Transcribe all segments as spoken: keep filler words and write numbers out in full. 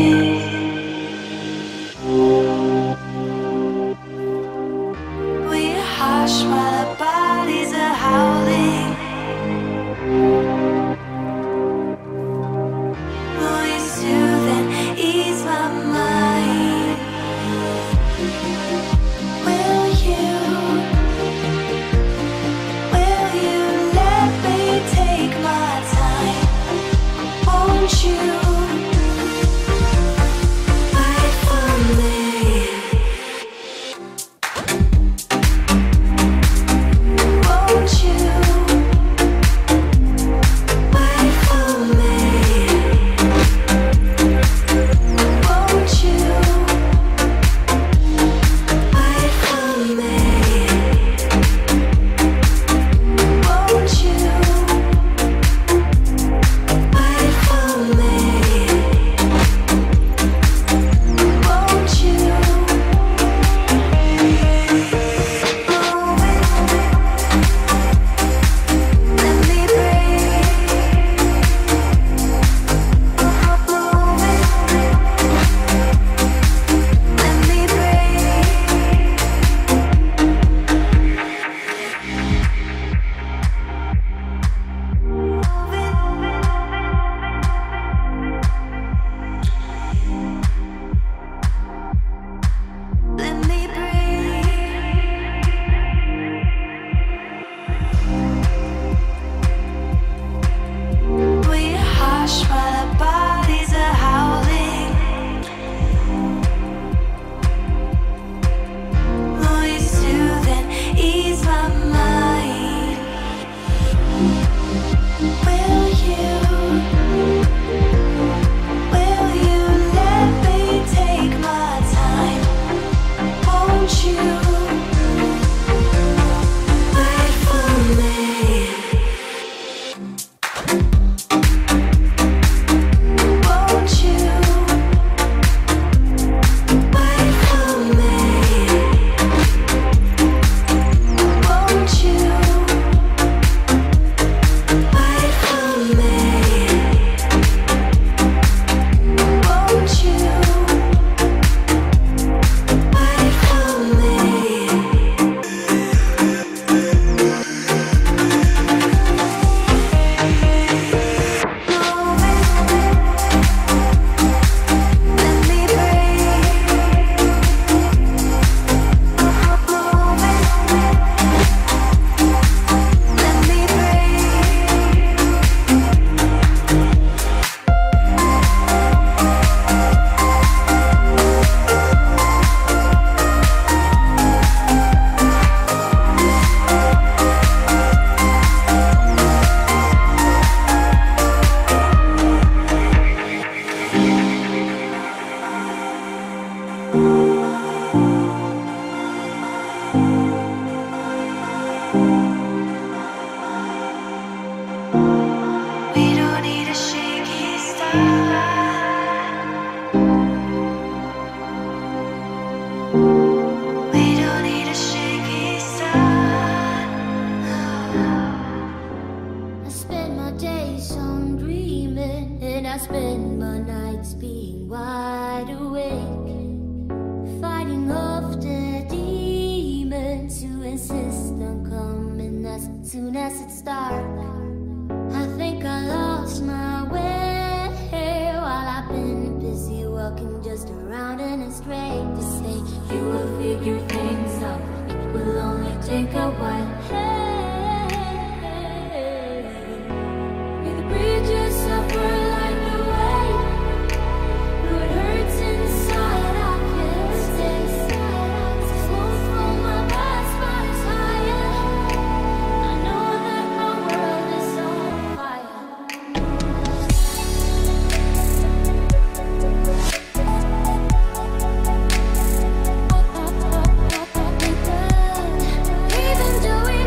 Even though we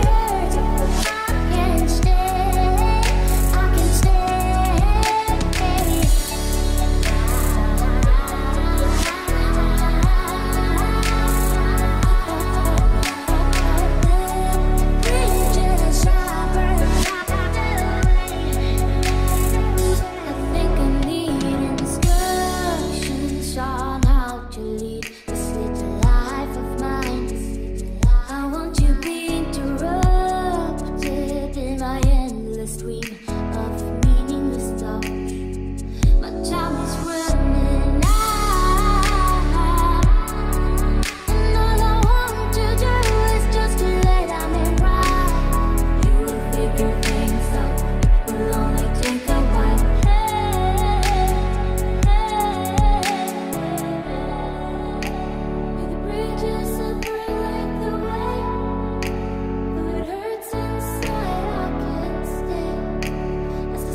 As the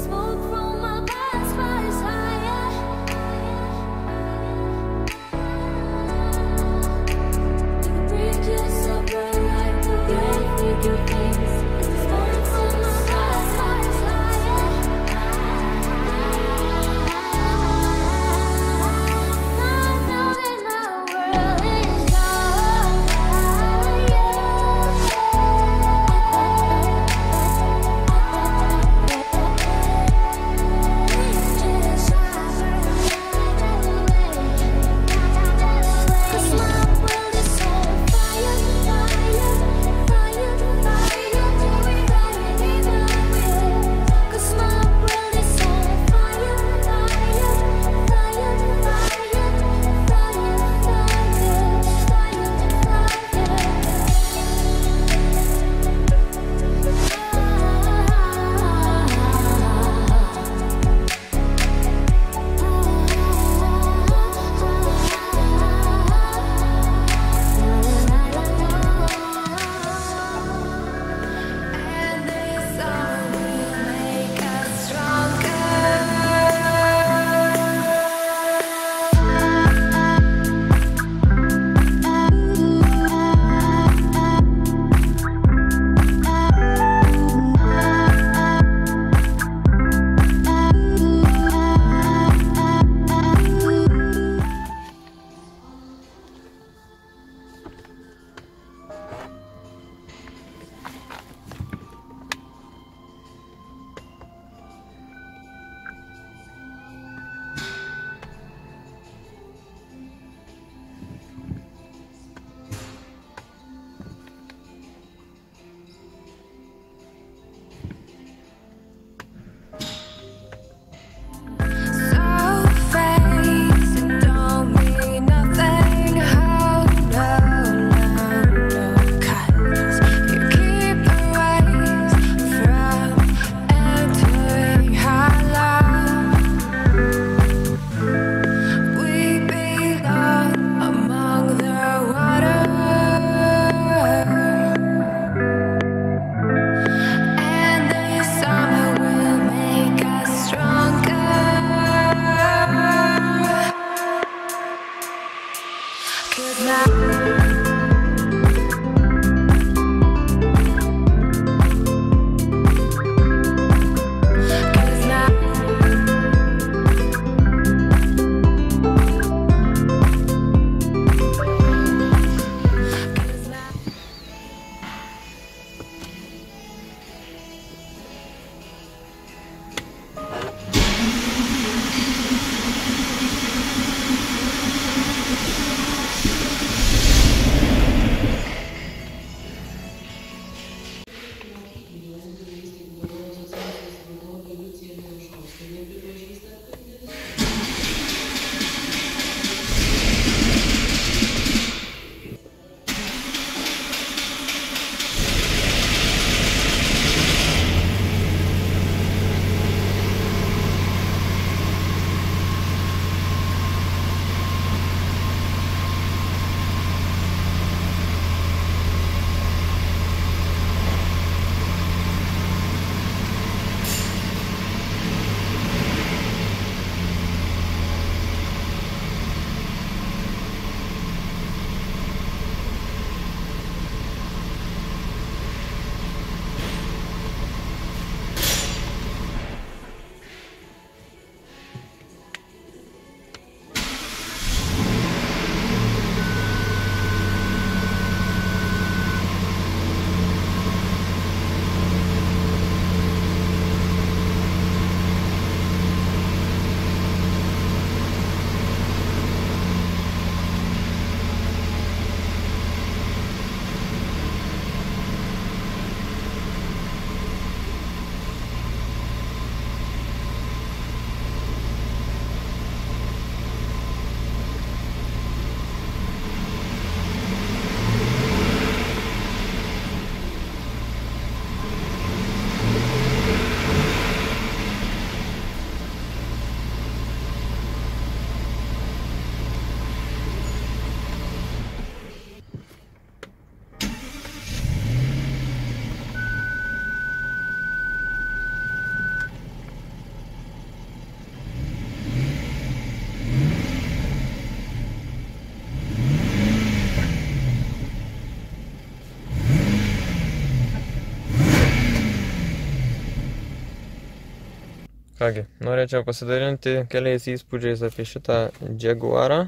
Kągi, norėčiau pasidalinti keliais įspūdžiais apie šitą Jaguarą.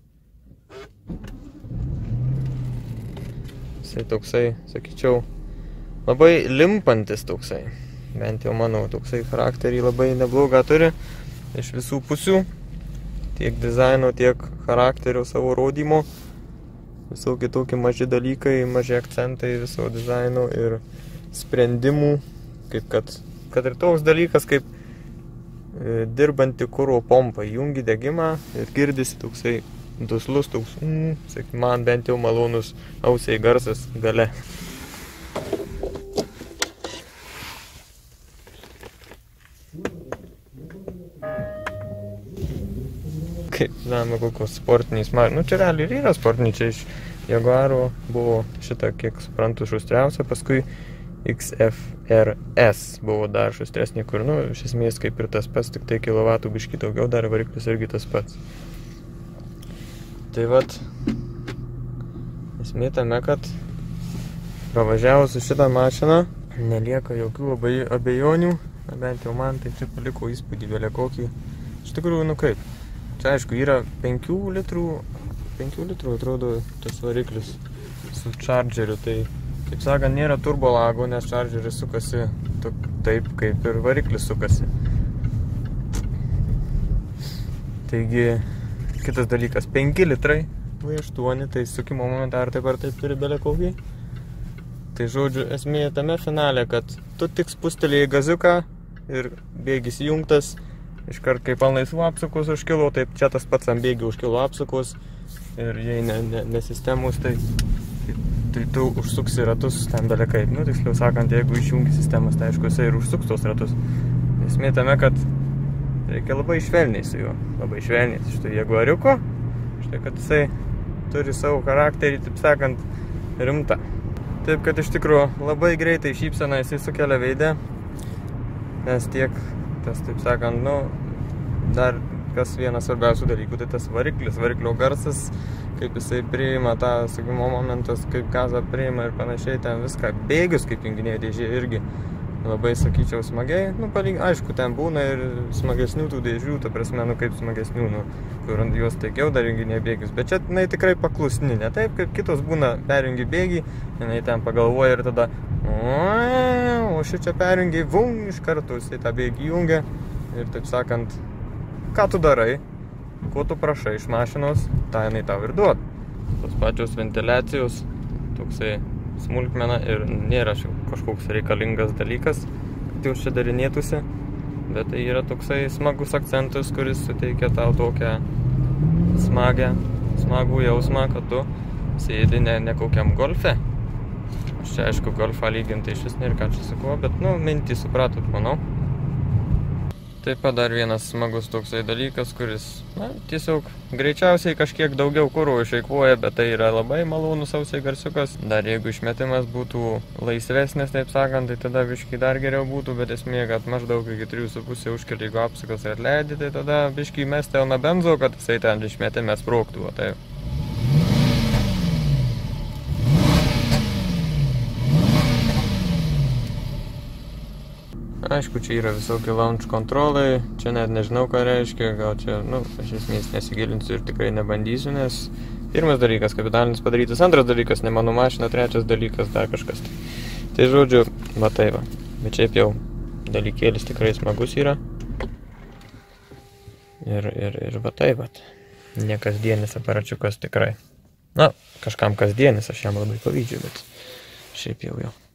Jisai toksai, sakyčiau, labai limpantis toksai. Bent jau manau, toksai charakterį labai neblogą turi iš visų pusių. Tiek dizaino, tiek charakterio savo rodymo. Visokie tokie maži dalykai, maži akcentai viso dizaino ir sprendimų. Kaip kad, kad ir toks dalykas, kaip e, dirbanti kuro pompa. Jungi degimą ir girdisi toksai duslus, toks, mm, sak, man bent jau malonus ausiai garsas gale. Kaip, žinoma, kokios sportiniais mašinų. Nu, čia realiai ir yra sportiniai. Čia iš Jaguaro buvo šitą, kiek suprantu, šustriausia. Paskui X F R S buvo dar šustresnė, kur, nu, iš esmės kaip ir tas pats, tik tai kilovatų biškį daugiau, dar variklis irgi tas pats. Tai vat, esmė tame, kad pravažiavus su šitą mašiną nelieka jokių abejonių, bent jau man tai čia paliko įspūdį vėlė kokį. Iš tikrųjų, nu kaip, čia aišku yra penkių litrų, penkių litrų atrodo tas variklis su Chargeriu, tai kaip sakant, nėra turbolago, nes Chargeris sukasi taip, kaip ir variklis sukasi. Taigi, kitas dalykas, penki litrai, V aštuoni, tai sukimo momentą ar taip ar taip turi belė kokį. Tai žodžiu, esmė tame finale, kad tu tik spustelėjai gaziuką ir bėgis įjungtas, iškart kaip ant laisvų apsukos užkilo, taip čia tas pats ant bėgių užkilo apsukos ir jei ne, ne, ne sistemos, tai, tai tu užsuksi ratus ten belė kaip. Nu, tiksliau sakant, jeigu išjungi sistemas, tai aišku, jisai ir užsuks tos ratus. Esmė tame, kad reikia labai švelniai su juo, labai švelniai. Štai Jaguariuko, štai kad jisai turi savo charakterį, taip sakant, rimtą. Taip, kad iš tikrųjų labai greitai šypseną jisai sukelia veidę, nes tiek tas, taip sakant, nu, dar kas vienas svarbiausių dalykų, tai tas variklis, variklio garsas, kaip jisai priima tą sugimo momentas, kaip gazą priima ir panašiai, ten viską, bėgius kaip junginėje dėžė irgi labai, sakyčiau, smagiai, nu, palink, aišku, ten būna ir smagesnių tų dėžių, ta prasme, nu, kaip smagesnių, nu, kur juos taikiau dar junginėje bėgius, bet čia, jinai tikrai paklusni, ne taip, kaip kitos būna perjungi bėgį, jinai ten pagalvoja ir tada, o šičia perjungiai, vum, iš karto jisai tą bėgį jungia ir, taip sakant, ką tu darai, ko tu prašai iš mašinos, tą jinai tau ir duod. Tos pačios ventiliacijos, toksai smulkmena ir nėra kažkoks reikalingas dalykas, kad jau čia darinėtųsi, bet tai yra toksai smagus akcentas, kuris suteikia tau tokią smagę, smagų jausmą, kad tu sėdi ne, ne kokiam golfe. Aš čia, aišku, golfą lyginti iš vis nėra ką čia sakau, bet, nu, mintį supratot, manau. Taip pat dar vienas smagus toksai dalykas, kuris, na, tiesiog greičiausiai kažkiek daugiau kuro išeikvoja, bet tai yra labai malonus ausiai garsiukas. Dar jeigu išmetimas būtų laisvesnis, taip sakant, tai tada biškį dar geriau būtų, bet esmė, kad maždaug iki trijų su pusė užkeli, jeigu apsukas ir atleidi, tai tada biškį mesti na benzo, kad jisai ten išmetime sprogtų, taip. Aišku, čia yra visokie launch kontrolai, čia net nežinau, ką reiškia, gal čia, nu, aš esmės nesigilinsiu ir tikrai nebandysiu, nes pirmas dalykas kapitalinis padarytas, antras dalykas ne mano mašina, trečias dalykas dar kažkas. Tai žodžiu, va tai va, bet šiaip jau dalykėlis tikrai smagus yra. Ir, ir, ir va tai va, ne kasdienis aparačiukas tikrai. Na, kažkam kasdienis, aš jam labai pavydžiu, bet šiaip jau jau.